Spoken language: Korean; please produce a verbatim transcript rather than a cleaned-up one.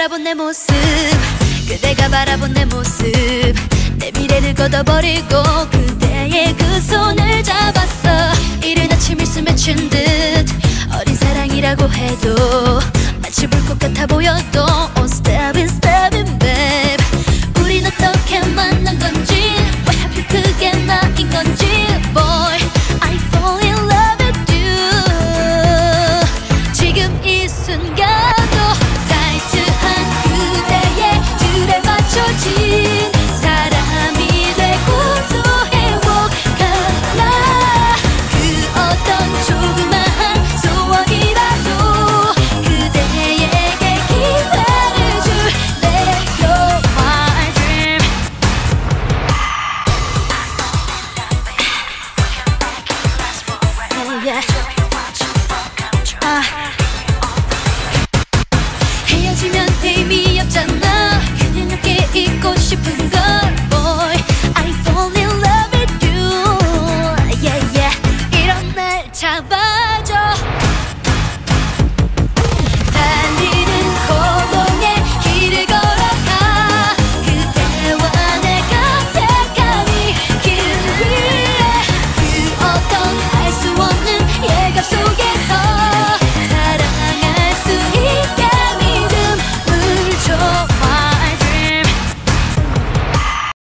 바라본 내 모습, 그대가 바라본 내 모습, 내 미래를 걷어버리고 그대의 그 손을 잡았어. 이른 아침 일수 맺힌 듯 어린 사랑이라고 해도 마치 불꽃 같아 보여도 Oh step in step in babe,